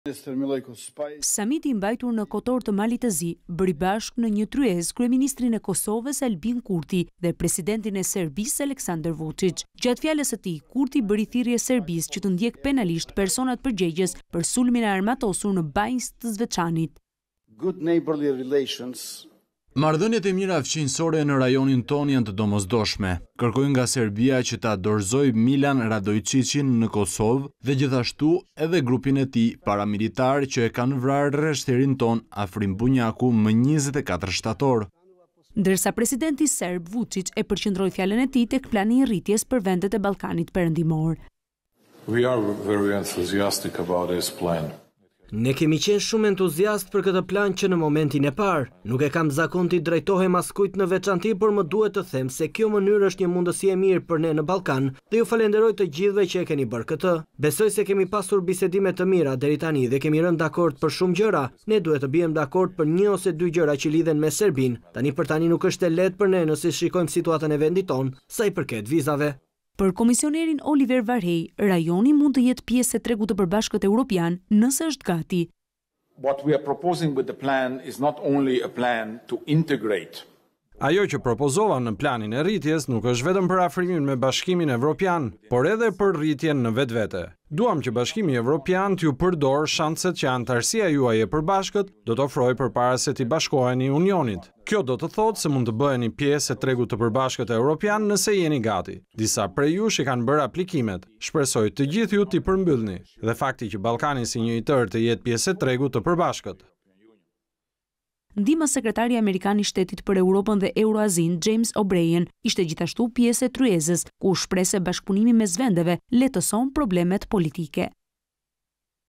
Samiti i mbajtur në Kotor të Malit të Zi bëri bashkë në një tryezë kryeministrin e Kosovës Albin Kurti dhe presidentin e Serbisë Aleksandar Vučić. Gjatë fjalës së tij, Kurti bëri thirrje Serbisë që të ndjek penalisht personat përgjegjës për sulmin e armatosur në Banjë të Zveçanit. Marrëdhëniet e mira fqinjësore në rajonin ton janë të domosdoshme. Kërkojnë nga Serbia që ta dorëzojë Milan Radojčićin në Kosovë dhe gjithashtu edhe grupin e tij paramilitar që e kanë vrarë rreshterin ton afrim Bunjaku më 24 shtator. Ndërsa presidenti serb Vučić e përqendroi fjalën e tij tek plani i rritjes për vendet e Ballkanit Perëndimor. We are very enthusiastic about this plan. Ne kemi qenë shumë entuziast për këtë plan që në momentin e parë. Nuk e kam zakon t'i drejtohem askujt në veçanti, por më duhet të them se kjo mënyrë është një mundësi e mirë për ne në Ballkan dhe ju falenderoj të gjithëve që e keni bërë këtë. Besoj se kemi pasur bisedime të mira deri tani dhe kemi rënë dakord për shumë gjëra. Ne duhet të bijem dakord për 1 ose 2 gjëra që lidhen me Serbinë. Për tani nuk është e lehtë për ne nëse shikojmë situatën e vendit tonë sa i përket vizave. Për komisionerin Oliver Varhej, rajoni mund të jetë pjesë e tregut të përbashkët evropian nëse është gati. What we are proposing with the plan is not only a plan to integrate. Ajo që propozova në planin e rritjes nuk është vetëm për afrimin me Bashkimin Evropian, por edhe për rritjen në vetvete. Duam që Bashkimi Evropian t'ju përdor shanset që antarësia juaj e përbashkët do të ofrojë përpara se t'i bashkoheni Unionit. Kjo do të thotë se mund të bëheni pjesë e tregut të përbashkët evropian nëse jeni gati. Disa prej jush i kanë bërë aplikimet. Shpresoj të gjithë ju t'i përmbyllni dhe fakti që Ballkani si një i tërë të jetë pjesë e tregut të përbashkët. Ndihma sekretari amerikan i shtetit për Europën dhe Euroazin, James O'Brien, ishte gjithashtu pjesë e tryezës, ku shpreh se bashkëpunimi mes vendeve lehtëson problemet politike.